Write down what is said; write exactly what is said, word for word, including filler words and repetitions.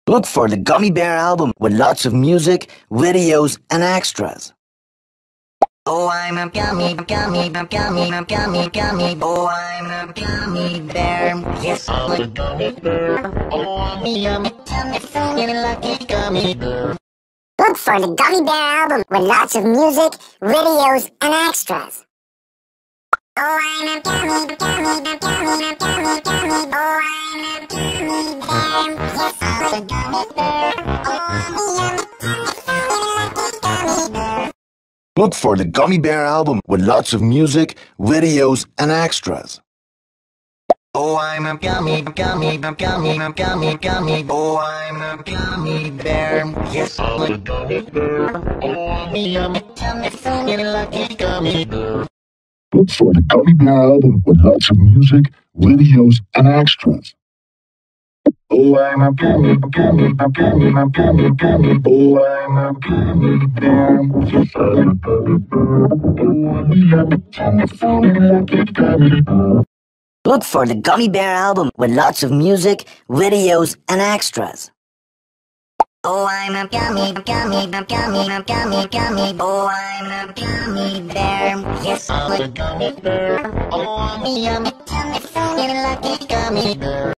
Look for the Gummy Bear album with lots of music, videos, and extras. Oh, I'm a gummy, gummy, gummy, gummy, gummy. Oh, I'm a gummy bear. Yes, I'm a gummy bear. Oh, I'm a yummy, yummy, yummy, lucky gummy bear. Look for the Gummy Bear album with lots of music, videos, and extras. Oh, I'm a gummy, gummy, gummy, gummy, gummy. Oh, I'm a gummy bear. Yes, I'm a gummy bear. Oh, I'm a yummy, yummy, lucky gummy bear. Look for the Gummy Bear album with lots of music, videos, and extras. Oh, I'm a gummy, gummy, gummy, gummy, gummy. Oh, I'm a gummy bear. Yes, I'm a gummy bear. Oh, I'm a yummy, yummy, yummy, lucky gummy bear. Look for the Gummy Bear album with lots of music, videos, and extras. Oh, I'm a gummy, gummy, gummy, gummy, gummy. Oh, I'm a gummy bear. Yes, I'm a gummy bear. Oh, I'm a yummy, yummy, yummy, lucky gummy bear. Look for the Gummy Bear album with lots of music, videos, and extras. Oh, I'm a gummy, gummy, gummy, gummy, gummy. Oh, I'm a gummy bear. Yes, I'm a gummy bear. Oh, I'm a yummy, yummy, yummy, lucky gummy bear.